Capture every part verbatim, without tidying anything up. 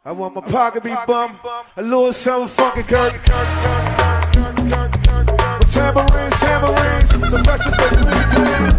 I want my pocket be bum, a little something funky, Kirk. With tambourines, tambourines, so fresh and so clean, clean.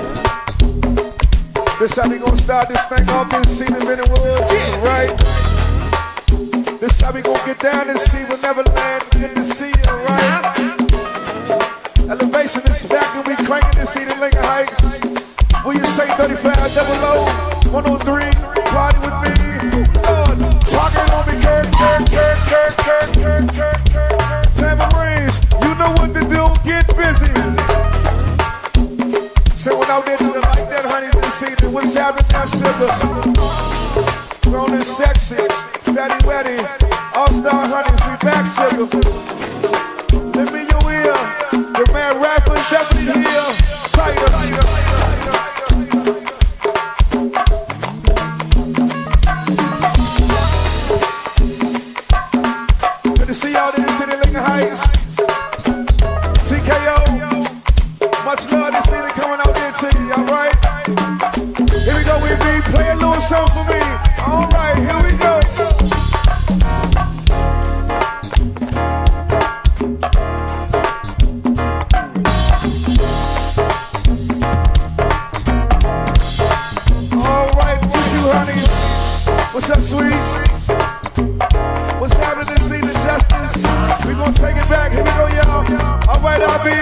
This how we gonna start this thing off in Cedar Minute Woods, right? This how we gonna get down and see what Neverland, good to see you, right? Elevation is back and we cranking this Cedar Lincoln Heights. Will you say thirty-five double O, one oh three, party with me? Lord, pocket on me, Kirk, Kirk, Kirk, Kirk, Kirk, Kirk, Kirk, Kirk. Tambourines, you know what to do, get busy. Say what out there to the like that, honey, this evening. What's happening now, sugar? Grown and sexy, fatty wetty, all-star honeys, we back, sugar. Let me your ear, your man rapper is definitely here. Tighter, tighter. See y'all in the city, Lincoln Heights. T K O, much love this city coming out there to you, alright? Here we go, we be play a little song for me. Alright, here we go. Alright, to you honeys. What's up, sweets? What's happening this evening, Justice? We gonna take it back. Here we go, y'all. All right, I'll be.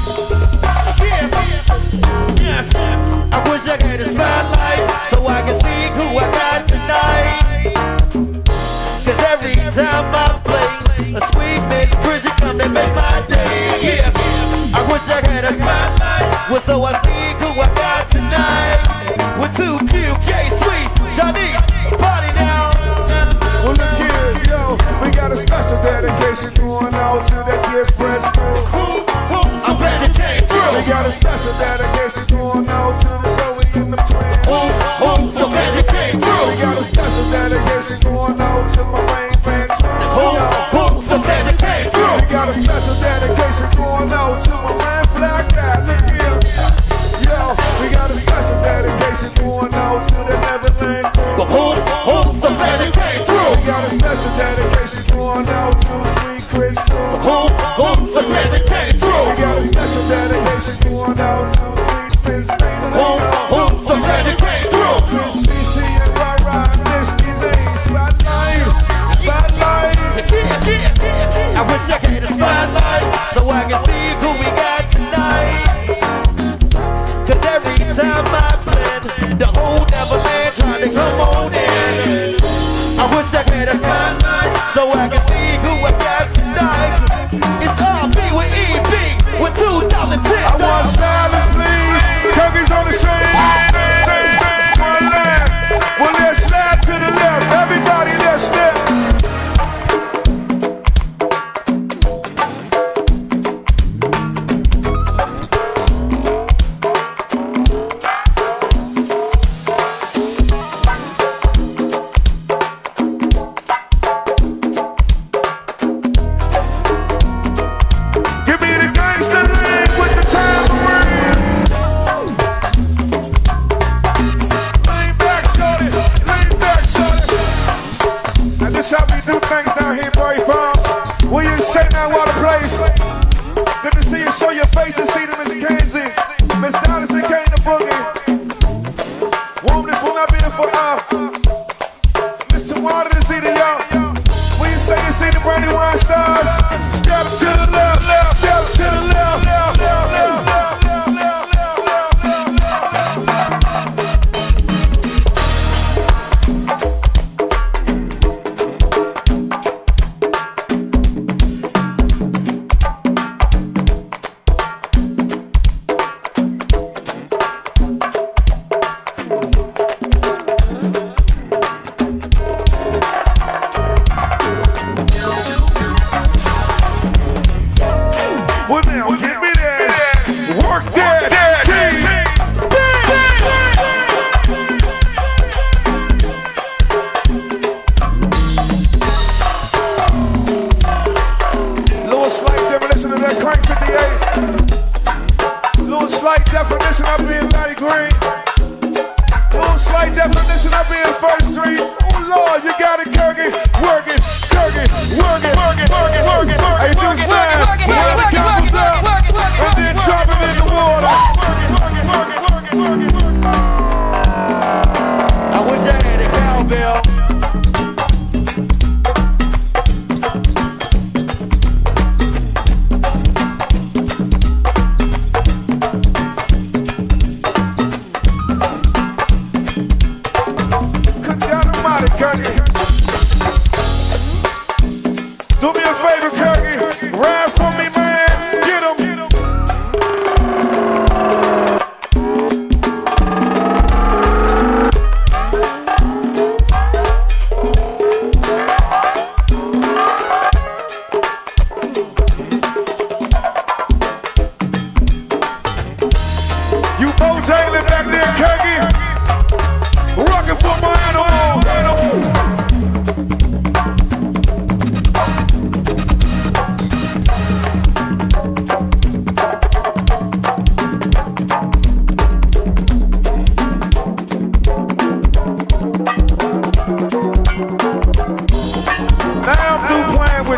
Yeah, yeah. I wish I had a spotlight so I can see who I got tonight. Cause every time I play, a sweet mix Christian come and make my day. Yeah, I wish I had a spotlight well, so I see who I got tonight. With two Q K sweets, Johnny's party now. Well, look here, yo, we got a special dedication going out to the Kid Fresh crew. I'm glad you came through. We got a special dedication going out to the Zoe and the twins. Oh, so glad you came through. We got a special dedication going out to my main man, twins. Oh, so glad you came through. We got a special dedication going out to my man, Flag Guy. Look here, yo, we got a special dedication going out to the Neverland crew. Oh, so glad you came through. We got a special dedication going out to Sweet Chris too. Oh, oh, so glad you came through. We got a special dedication going out to Sweet Miss Lena. Oh, oh, so glad you came through. Miss C C and Rai Rai, Misty Lane, Spotlight, Spotlight. Yeah, yeah, yeah. I wish I had a spotlight so I can see who we got tonight. Cause every time I blend, the whole Neverland trying to come on in. I wish I had a spotlight so I can see who I got tonight. It's R B with E B with two thousand ten. I want silence, please. Turkeys on the scene. One left. Well, let's slide to the left. Everybody, let's step.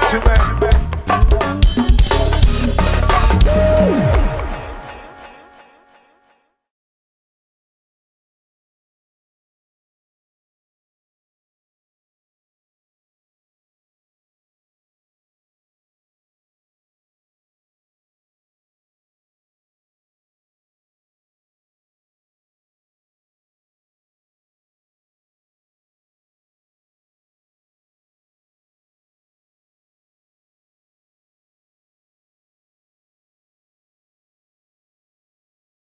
Gucci man.